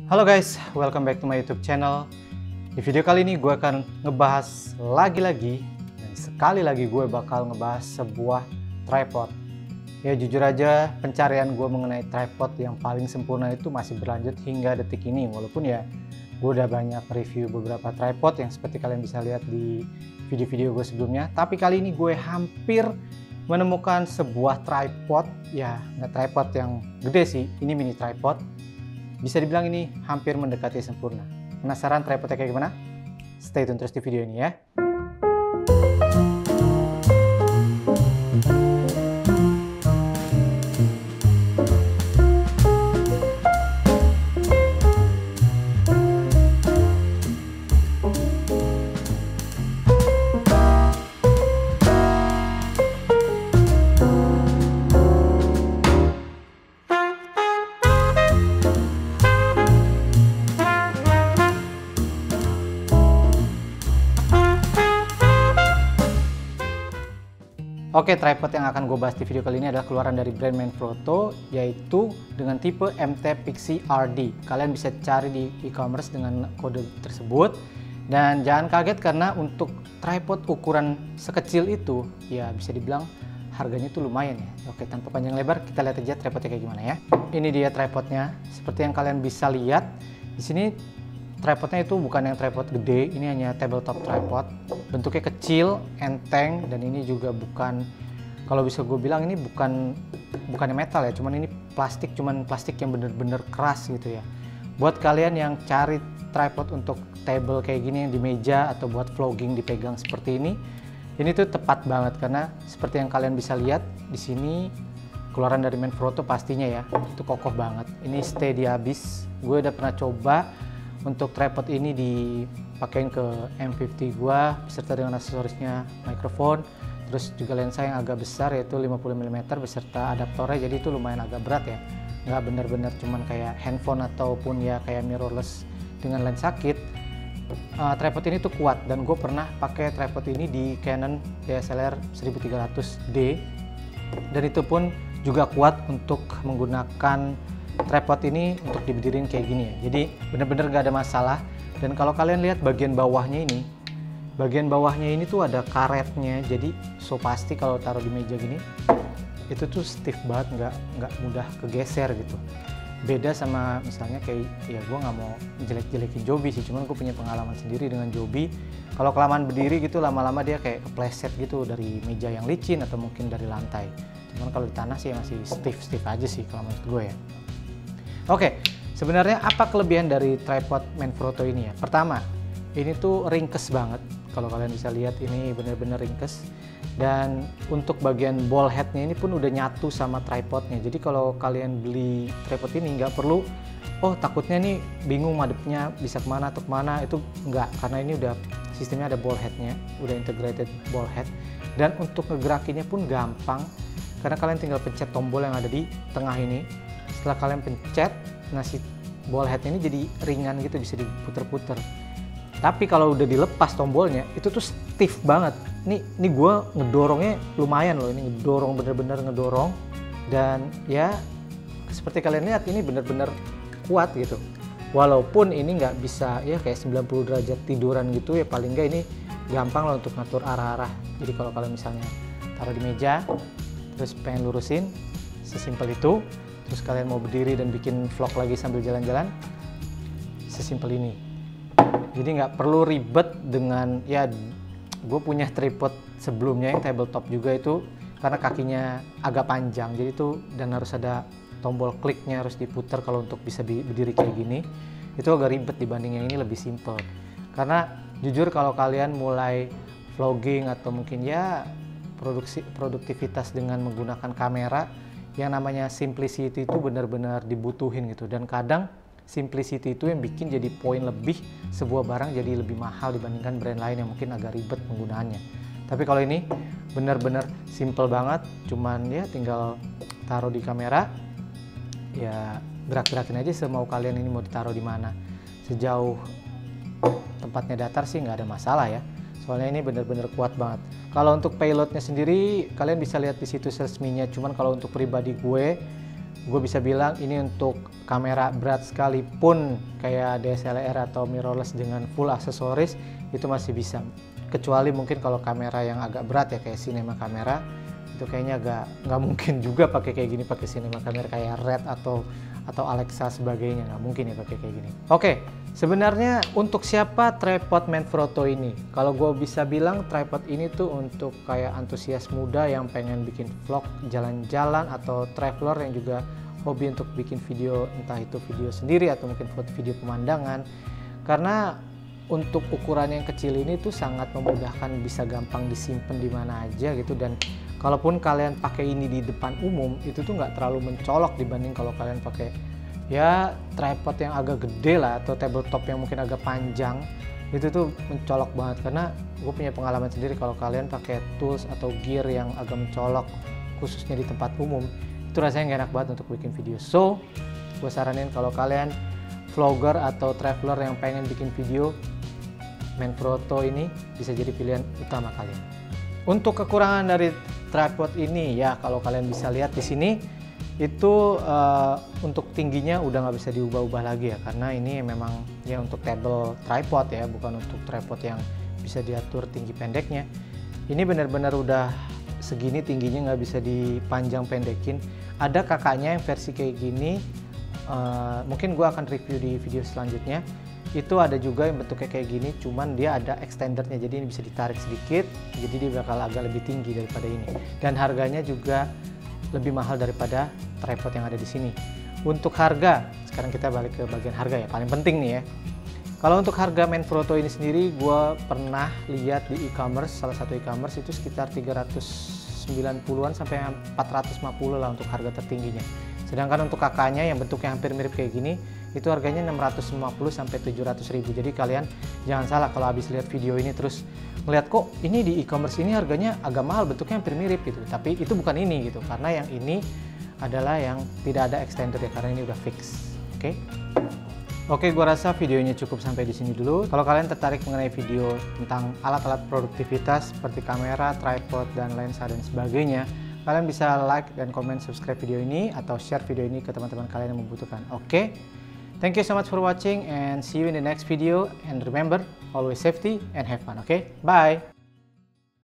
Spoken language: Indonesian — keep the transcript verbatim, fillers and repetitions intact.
Halo guys, welcome back to my YouTube channel. Di video kali ini gue akan ngebahas lagi-lagi dan sekali lagi gue bakal ngebahas sebuah tripod. Ya jujur aja pencarian gue mengenai tripod yang paling sempurna itu masih berlanjut hingga detik ini. Walaupun ya gue udah banyak review beberapa tripod yang seperti kalian bisa lihat di video-video gue sebelumnya. Tapi kali ini gue hampir menemukan sebuah tripod, ya nggak tripod yang gede sih, ini mini tripod. Bisa dibilang ini hampir mendekati sempurna. Penasaran tripodnya kayak gimana? Stay tune terus di video ini ya. Oke, tripod yang akan gue bahas di video kali ini adalah keluaran dari brand Manfrotto, yaitu dengan tipe M T Pixie R D. Kalian bisa cari di e-commerce dengan kode tersebut. Dan jangan kaget karena untuk tripod ukuran sekecil itu, ya bisa dibilang harganya itu lumayan ya. Oke, tanpa panjang lebar, kita lihat aja tripodnya kayak gimana ya. Ini dia tripodnya. Seperti yang kalian bisa lihat, di sini tripodnya itu bukan yang tripod gede, ini hanya tabletop tripod. Bentuknya kecil, enteng, dan ini juga bukan, kalau bisa gue bilang ini bukan bukannya metal ya, cuman ini plastik, cuman plastik yang bener-bener keras gitu ya. Buat kalian yang cari tripod untuk table kayak gini yang di meja atau buat vlogging dipegang seperti ini, ini tuh tepat banget karena seperti yang kalian bisa lihat di sini keluaran dari Manfrotto pastinya ya, itu kokoh banget. Ini stay di habis. Gue udah pernah coba untuk tripod ini dipakein ke M lima puluh gua beserta dengan aksesorisnya mikrofon, terus juga lensa yang agak besar yaitu lima puluh milimeter beserta adaptornya, jadi itu lumayan agak berat ya, nggak bener-bener cuman kayak handphone ataupun ya kayak mirrorless dengan lens kit. Uh, tripod ini tuh kuat dan gue pernah pakai tripod ini di Canon D S L R seribu tiga ratus D dan itu pun juga kuat untuk menggunakan tripod ini untuk dibedirin kayak gini ya, jadi bener-bener gak ada masalah. Dan kalau kalian lihat bagian bawahnya ini, bagian bawahnya ini tuh ada karetnya, jadi so pasti kalau taruh di meja gini itu tuh stiff banget, nggak nggak mudah kegeser gitu. Beda sama misalnya kayak, ya gue nggak mau jelek-jelekin Joby sih, cuman gue punya pengalaman sendiri dengan Joby. Kalau kelamaan berdiri gitu lama-lama dia kayak kepleset gitu dari meja yang licin atau mungkin dari lantai. Cuman kalau di tanah sih masih stiff-stiff aja sih kalau menurut gue ya. Oke, sebenarnya apa kelebihan dari tripod Manfrotto ini ya? Pertama, ini tuh ringkes banget. Kalau kalian bisa lihat ini bener-bener ringkes. Dan untuk bagian ball headnya ini pun udah nyatu sama tripodnya. Jadi kalau kalian beli tripod ini nggak perlu, oh takutnya nih bingung madepnya bisa kemana atau kemana, itu nggak. Karena ini udah sistemnya ada ball headnya, udah integrated ball head. Dan untuk ngegerakinnya pun gampang, karena kalian tinggal pencet tombol yang ada di tengah ini. Setelah kalian pencet, nah si ball head ini jadi ringan gitu, bisa diputer-puter. Tapi kalau udah dilepas tombolnya, itu tuh stiff banget. Nih, ini gue ngedorongnya lumayan loh, ini ngedorong bener-bener ngedorong. Dan ya seperti kalian lihat ini bener-bener kuat gitu. Walaupun ini nggak bisa ya kayak sembilan puluh derajat tiduran gitu ya, paling nggak ini gampang lah untuk ngatur arah-arah. Jadi kalau kalian misalnya taruh di meja, terus pengen lurusin, sesimpel itu. Terus kalian mau berdiri dan bikin vlog lagi sambil jalan-jalan, sesimpel ini. Jadi nggak perlu ribet dengan, ya gue punya tripod sebelumnya yang tabletop juga itu, karena kakinya agak panjang, jadi itu dan harus ada tombol kliknya, harus diputar kalau untuk bisa berdiri kayak gini. Itu agak ribet dibanding yang ini lebih simple. Karena jujur kalau kalian mulai vlogging atau mungkin ya produksi produktivitas dengan menggunakan kamera, yang namanya simplicity itu benar-benar dibutuhin gitu. Dan kadang simplicity itu yang bikin jadi poin lebih sebuah barang jadi lebih mahal dibandingkan brand lain yang mungkin agak ribet penggunaannya. Tapi kalau ini benar-benar simple banget, cuman ya tinggal taruh di kamera, ya gerak-gerakin aja semau kalian ini mau ditaruh di mana. Sejauh tempatnya datar sih nggak ada masalah ya. Soalnya ini benar-benar kuat banget. Kalau untuk payloadnya sendiri, kalian bisa lihat di situs resminya. Cuman kalau untuk pribadi gue, gue bisa bilang ini untuk kamera berat sekalipun kayak D S L R atau mirrorless dengan full aksesoris itu masih bisa. Kecuali mungkin kalau kamera yang agak berat ya kayak cinema kamera, itu kayaknya agak nggak mungkin juga pakai kayak gini, pakai cinema kamera kayak Red atau atau Alexa sebagainya, nggak mungkin ya pakai kayak gini. Oke, sebenarnya untuk siapa tripod Manfrotto ini? Kalau gue bisa bilang tripod ini tuh untuk kayak antusias muda yang pengen bikin vlog jalan-jalan atau traveler yang juga hobi untuk bikin video, entah itu video sendiri atau mungkin foto video pemandangan. Karena untuk ukuran yang kecil ini tuh sangat memudahkan, bisa gampang disimpan di mana aja gitu, dan kalaupun kalian pakai ini di depan umum itu tuh nggak terlalu mencolok dibanding kalau kalian pakai ya tripod yang agak gede lah atau tabletop yang mungkin agak panjang, itu tuh mencolok banget. Karena gue punya pengalaman sendiri kalau kalian pakai tools atau gear yang agak mencolok khususnya di tempat umum itu rasanya nggak enak banget untuk bikin video. So gue saranin kalau kalian vlogger atau traveler yang pengen bikin video, Manfrotto ini bisa jadi pilihan utama kalian. Untuk kekurangan dari tripod ini ya, kalau kalian bisa lihat di sini itu uh, untuk tingginya udah nggak bisa diubah-ubah lagi ya, karena ini memang ya untuk table tripod ya, bukan untuk tripod yang bisa diatur tinggi pendeknya. Ini benar-benar udah segini tingginya, nggak bisa dipanjang pendekin. Ada kakaknya yang versi kayak gini, uh, mungkin gue akan review di video selanjutnya. Itu ada juga yang bentuknya kayak gini, cuman dia ada extendernya, jadi ini bisa ditarik sedikit, jadi dia bakal agak lebih tinggi daripada ini. Dan harganya juga lebih mahal daripada tripod yang ada di sini. Untuk harga, sekarang kita balik ke bagian harga ya, paling penting nih ya. Kalau untuk harga Manfrotto ini sendiri, gue pernah lihat di e-commerce, salah satu e-commerce itu sekitar tiga ratus sembilan puluhan sampai empat ratus lima puluh lah untuk harga tertingginya. Sedangkan untuk kakaknya yang bentuknya hampir mirip kayak gini, itu harganya enam ratus lima puluh sampai tujuh ratus ribu. Jadi kalian jangan salah kalau habis lihat video ini terus ngeliat kok ini di e-commerce ini harganya agak mahal, bentuknya hampir mirip gitu. Tapi itu bukan ini gitu, karena yang ini adalah yang tidak ada extender ya, karena ini udah fix. Oke. Okay? Oke, gua rasa videonya cukup sampai di sini dulu. Kalau kalian tertarik mengenai video tentang alat-alat produktivitas seperti kamera, tripod, dan lensa dan sebagainya, kalian bisa like dan komen, subscribe video ini atau share video ini ke teman-teman kalian yang membutuhkan. Oke, okay? Thank you so much for watching and see you in the next video. And remember, always safety and have fun. Okay, bye.